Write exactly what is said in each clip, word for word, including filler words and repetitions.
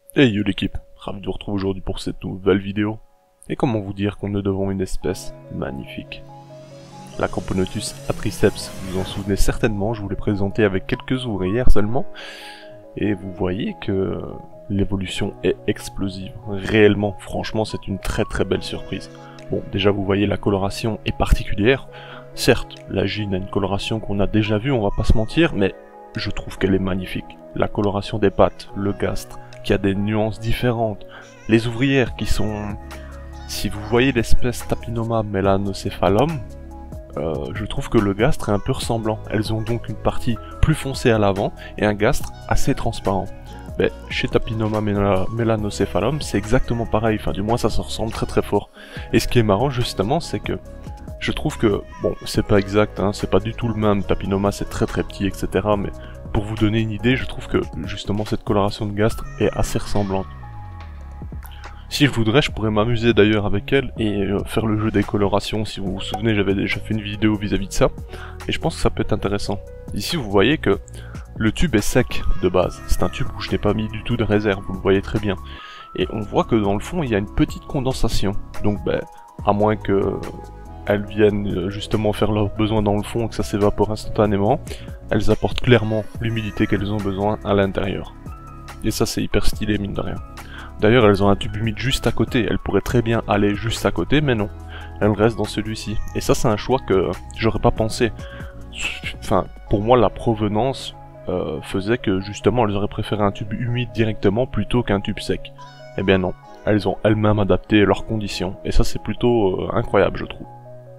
Hey yo l'équipe, ravi de vous retrouver aujourd'hui pour cette nouvelle vidéo. Et comment vous dire qu'on est devant une espèce magnifique. La Camponotus atriceps, vous vous en souvenez certainement, je vous l'ai présenté avec quelques ouvrières seulement. Et vous voyez que l'évolution est explosive. Réellement, franchement, c'est une très très belle surprise. Bon, déjà vous voyez la coloration est particulière. Certes, la gine a une coloration qu'on a déjà vue, on va pas se mentir, mais je trouve qu'elle est magnifique. La coloration des pattes, le gastre, qui a des nuances différentes. Les ouvrières qui sont... Si vous voyez l'espèce Tapinoma melanocephalum, euh, je trouve que le gastre est un peu ressemblant. Elles ont donc une partie plus foncée à l'avant et un gastre assez transparent. Mais chez Tapinoma melanocephalum, c'est exactement pareil, enfin du moins ça se ressemble très très fort. Et ce qui est marrant justement, c'est que je trouve que, bon, c'est pas exact, hein, c'est pas du tout le même, Tapinoma c'est très très petit, et cetera. Mais pour vous donner une idée, je trouve que justement cette coloration de gastre est assez ressemblante. Si je voudrais, je pourrais m'amuser d'ailleurs avec elle et euh, faire le jeu des colorations. Si vous vous souvenez, j'avais déjà fait une vidéo vis-à-vis de ça, et je pense que ça peut être intéressant. Ici, vous voyez que le tube est sec de base. C'est un tube où je n'ai pas mis du tout de réserve, vous le voyez très bien. Et on voit que dans le fond, il y a une petite condensation. Donc, ben, à moins que elles viennent justement faire leurs besoins dans le fond et que ça s'évapore instantanément, elles apportent clairement l'humidité qu'elles ont besoin à l'intérieur. Et ça, c'est hyper stylé, mine de rien. D'ailleurs, elles ont un tube humide juste à côté, elles pourraient très bien aller juste à côté, mais non. Elles restent dans celui-ci. Et ça, c'est un choix que j'aurais pas pensé. Enfin, pour moi, la provenance euh, faisait que, justement, elles auraient préféré un tube humide directement plutôt qu'un tube sec. Eh bien non, elles ont elles-mêmes adapté leurs conditions. Et ça, c'est plutôt euh, incroyable, je trouve.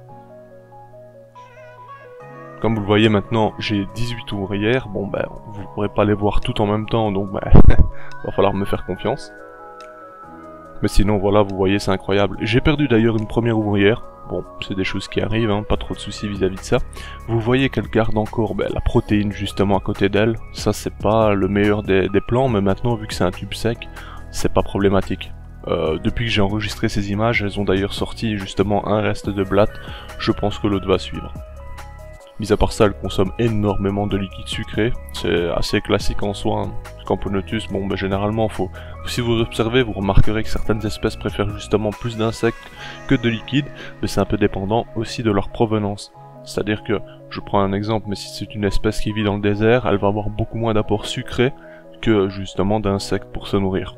Comme vous le voyez maintenant, j'ai dix-huit ouvrières. Bon, ben, vous ne pourrez pas les voir toutes en même temps, donc ben, va falloir me faire confiance. Mais sinon, voilà, vous voyez, c'est incroyable. J'ai perdu d'ailleurs une première ouvrière. Bon, c'est des choses qui arrivent, hein, pas trop de soucis vis-à-vis de ça. Vous voyez qu'elle garde encore ben, la protéine justement à côté d'elle. Ça, c'est pas le meilleur des, des plans, mais maintenant, vu que c'est un tube sec, c'est pas problématique. Euh, depuis que j'ai enregistré ces images, elles ont d'ailleurs sorti justement un reste de blatte. Je pense que l'autre va suivre. Mis à part ça, elle consomme énormément de liquide sucré, c'est assez classique en soi. Hein. Camponotus, bon ben généralement faut... Si vous observez, vous remarquerez que certaines espèces préfèrent justement plus d'insectes que de liquide, mais c'est un peu dépendant aussi de leur provenance. C'est-à-dire que, je prends un exemple, mais si c'est une espèce qui vit dans le désert, elle va avoir beaucoup moins d'apport sucré que justement d'insectes pour se nourrir.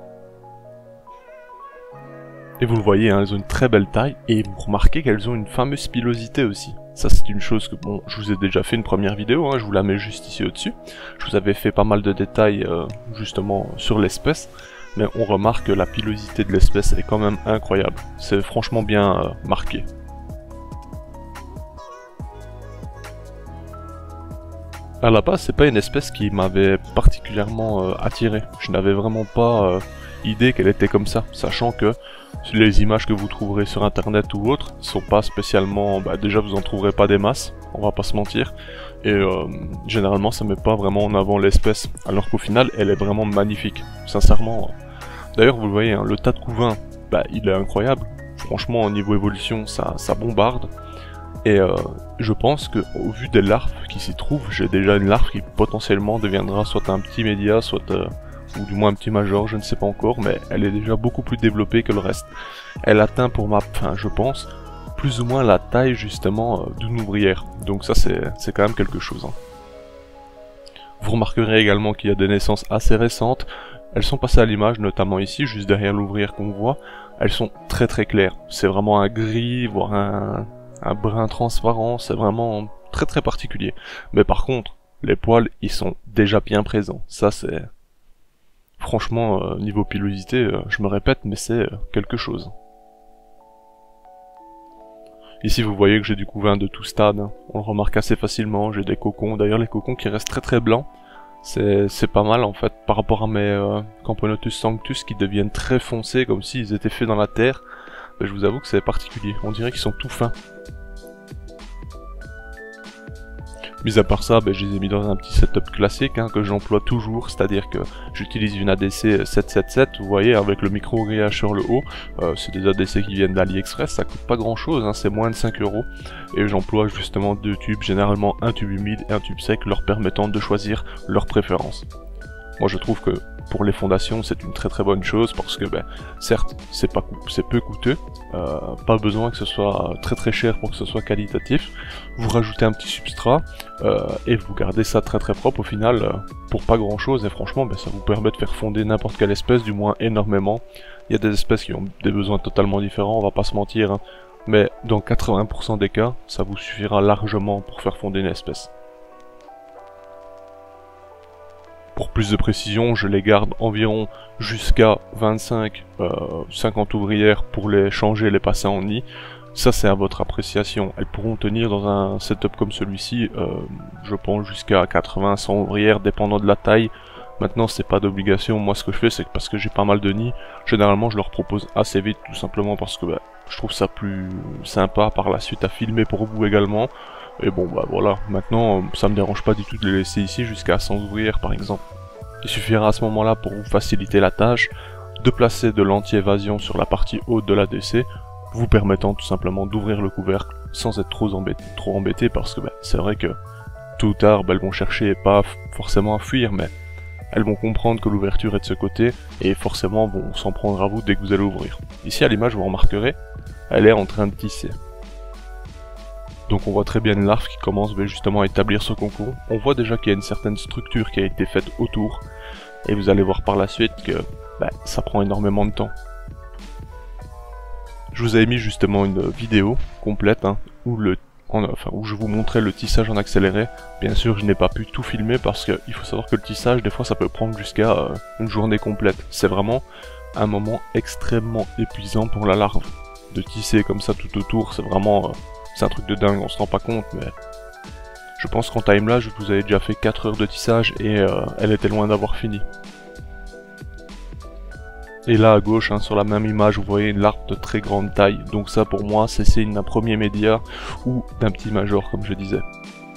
Et vous le voyez, hein, elles ont une très belle taille, et vous remarquez qu'elles ont une fameuse pilosité aussi. Ça c'est une chose que, bon, je vous ai déjà fait une première vidéo, hein, je vous la mets juste ici au-dessus. Je vous avais fait pas mal de détails, euh, justement, sur l'espèce, mais on remarque que la pilosité de l'espèce est quand même incroyable. C'est franchement bien euh, marqué. À la base, c'est pas une espèce qui m'avait particulièrement euh, attiré. Je n'avais vraiment pas euh, idée qu'elle était comme ça, sachant que les images que vous trouverez sur internet ou autres sont pas spécialement... Bah déjà vous en trouverez pas des masses, on va pas se mentir, et euh, généralement ça met pas vraiment en avant l'espèce, alors qu'au final elle est vraiment magnifique, sincèrement. D'ailleurs vous le voyez, hein, le tas de couvain, bah il est incroyable, franchement au niveau évolution ça, ça bombarde, et euh, je pense que au vu des larves qui s'y trouvent, j'ai déjà une larve qui potentiellement deviendra soit un petit média, soit... Euh, ou du moins un petit major, je ne sais pas encore, mais elle est déjà beaucoup plus développée que le reste. Elle atteint pour ma, enfin je pense, plus ou moins la taille justement euh, d'une ouvrière, donc ça c'est quand même quelque chose. Hein. Vous remarquerez également qu'il y a des naissances assez récentes, elles sont passées à l'image, notamment ici, juste derrière l'ouvrière qu'on voit, elles sont très très claires, c'est vraiment un gris, voire un, un brun transparent, c'est vraiment très très particulier. Mais par contre, les poils, ils sont déjà bien présents, ça c'est... Franchement, euh, niveau pilosité, euh, je me répète, mais c'est euh, quelque chose. Ici, vous voyez que j'ai du couvain de tout stade. Hein. On le remarque assez facilement. J'ai des cocons. D'ailleurs, les cocons qui restent très très blancs. C'est pas mal, en fait, par rapport à mes euh, Camponotus sanctus qui deviennent très foncés, comme s'ils étaient faits dans la terre. Mais je vous avoue que c'est particulier. On dirait qu'ils sont tout fins. Mis à part ça, ben, je les ai mis dans un petit setup classique hein, que j'emploie toujours, c'est-à-dire que j'utilise une A D C sept cent soixante-dix-sept, vous voyez, avec le micro-grillage sur le haut. Euh, c'est des A D C qui viennent d'AliExpress, ça coûte pas grand-chose, hein, c'est moins de cinq euros. Et j'emploie justement deux tubes, généralement un tube humide et un tube sec, leur permettant de choisir leur préférence. Moi je trouve que pour les fondations, c'est une très très bonne chose parce que, ben, certes, c'est pas c'est peu coûteux, euh, pas besoin que ce soit très très cher pour que ce soit qualitatif. Vous rajoutez un petit substrat euh, et vous gardez ça très très propre au final euh, pour pas grand chose. Et franchement, ben, ça vous permet de faire fonder n'importe quelle espèce, du moins énormément. Il y a des espèces qui ont des besoins totalement différents, on va pas se mentir, hein. Mais dans quatre-vingts pour cent des cas, ça vous suffira largement pour faire fonder une espèce. Pour plus de précision, je les garde environ jusqu'à vingt-cinq à cinquante ouvrières pour les changer et les passer en nid. Ça, c'est à votre appréciation. Elles pourront tenir dans un setup comme celui-ci, euh, je pense jusqu'à quatre-vingts à cent ouvrières, dépendant de la taille. Maintenant, c'est pas d'obligation. Moi, ce que je fais, c'est que parce que j'ai pas mal de nids, généralement, je leur propose assez vite, tout simplement parce que bah, je trouve ça plus sympa par la suite à filmer pour vous également. Et bon, bah voilà, maintenant, ça me dérange pas du tout de les laisser ici jusqu'à cent ouvrières, par exemple. Il suffira à ce moment-là, pour vous faciliter la tâche, de placer de l'anti-évasion sur la partie haute de l'A D C, vous permettant tout simplement d'ouvrir le couvercle sans être trop embêté, trop embêté parce que bah, c'est vrai que tôt ou tard, bah, elles vont chercher pas forcément à fuir, mais elles vont comprendre que l'ouverture est de ce côté et forcément vont s'en prendre à vous dès que vous allez ouvrir. Ici à l'image, vous remarquerez, elle est en train de tisser. Donc on voit très bien une larve qui commence bah, justement à établir ce cocon. On voit déjà qu'il y a une certaine structure qui a été faite autour et vous allez voir par la suite que bah, ça prend énormément de temps. Je vous avais mis justement une vidéo complète hein, où, le, en, enfin, où je vous montrais le tissage en accéléré. Bien sûr, je n'ai pas pu tout filmer parce qu'il faut savoir que le tissage, des fois, ça peut prendre jusqu'à euh, une journée complète. C'est vraiment un moment extrêmement épuisant pour la larve. De tisser comme ça tout autour, c'est vraiment... Euh, c'est un truc de dingue, on se rend pas compte, mais... Je pense qu'en timelapse, je vous avais déjà fait quatre heures de tissage et euh, elle était loin d'avoir fini. Et là à gauche, hein, sur la même image, vous voyez une larve de très grande taille. Donc ça pour moi, c'est signe d'un premier média ou d'un petit major, comme je disais.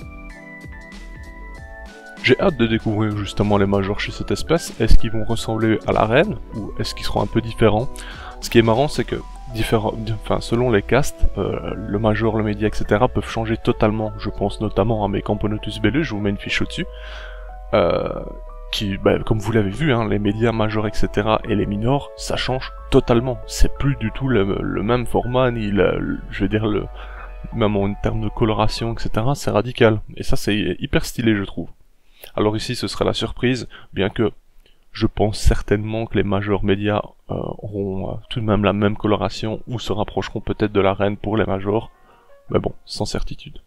J'ai hâte de découvrir justement les majors chez cette espèce. Est-ce qu'ils vont ressembler à la reine ou est-ce qu'ils seront un peu différents? Ce qui est marrant, c'est que différents, enfin, selon les castes, euh, le major, le média, et cetera peuvent changer totalement. Je pense notamment à mes Camponotus bellus, je vous mets une fiche au-dessus. Euh... qui, bah, comme vous l'avez vu, hein, les médias majors, et cetera et les minors, ça change totalement. C'est plus du tout le, le même format, ni le, le, je veux dire, le, même en termes de coloration, et cetera, c'est radical. Et ça, c'est hyper stylé, je trouve. Alors ici, ce sera la surprise, bien que je pense certainement que les majors médias euh, auront euh, tout de même la même coloration, ou se rapprocheront peut-être de la reine pour les majors, mais bon, sans certitude.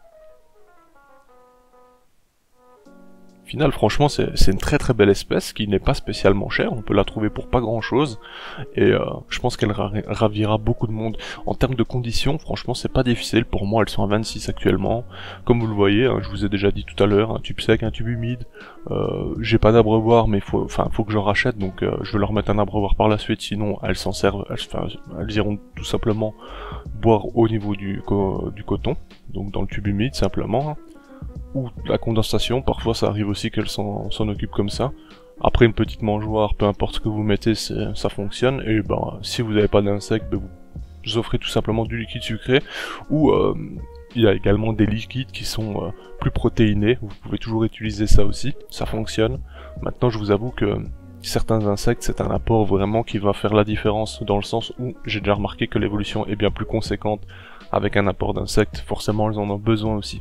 Au final, franchement, c'est une très très belle espèce qui n'est pas spécialement chère, on peut la trouver pour pas grand chose, et euh, je pense qu'elle ra ravira beaucoup de monde. En termes de conditions, franchement, c'est pas difficile, pour moi elles sont à vingt-six actuellement, comme vous le voyez, hein, je vous ai déjà dit tout à l'heure, un tube sec, un tube humide, euh, j'ai pas d'abreuvoir, mais faut, enfin, faut que j'en rachète, donc euh, je vais leur mettre un abreuvoir par la suite, sinon elles s'en servent, elles, enfin, elles iront tout simplement boire au niveau du, co du coton, donc dans le tube humide simplement, hein. Ou la condensation, parfois ça arrive aussi qu'elle s'en occupe comme ça. Après une petite mangeoire, peu importe ce que vous mettez, ça fonctionne. Et ben si vous n'avez pas d'insectes, ben, vous offrez tout simplement du liquide sucré. Ou euh, il y a également des liquides qui sont euh, plus protéinés, vous pouvez toujours utiliser ça aussi, ça fonctionne. Maintenant je vous avoue que certains insectes c'est un apport vraiment qui va faire la différence, dans le sens où j'ai déjà remarqué que l'évolution est bien plus conséquente avec un apport d'insectes, forcément elles en ont besoin aussi.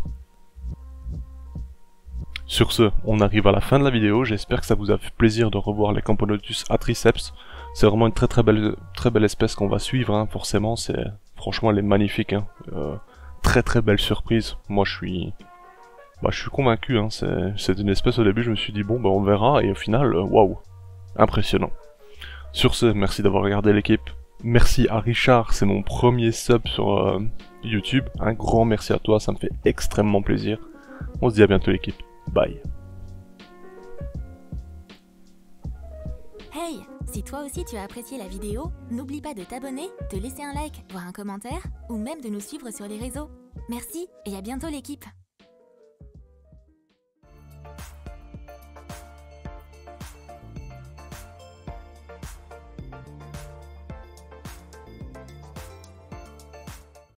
Sur ce, on arrive à la fin de la vidéo, j'espère que ça vous a fait plaisir de revoir les Camponotus atriceps. C'est vraiment une très très belle très belle espèce qu'on va suivre, hein, forcément, c'est franchement elle est magnifique, hein. euh, très très belle surprise. Moi je suis bah, je suis convaincu, hein. C'est une espèce au début, je me suis dit bon bah on verra, et au final, waouh, wow, impressionnant. Sur ce, merci d'avoir regardé l'équipe. Merci à Richard, c'est mon premier sub sur euh, YouTube, un grand merci à toi, ça me fait extrêmement plaisir. On se dit à bientôt l'équipe. Bye. Hey, si toi aussi tu as apprécié la vidéo, n'oublie pas de t'abonner, de laisser un like, voire un commentaire, ou même de nous suivre sur les réseaux. Merci et à bientôt l'équipe.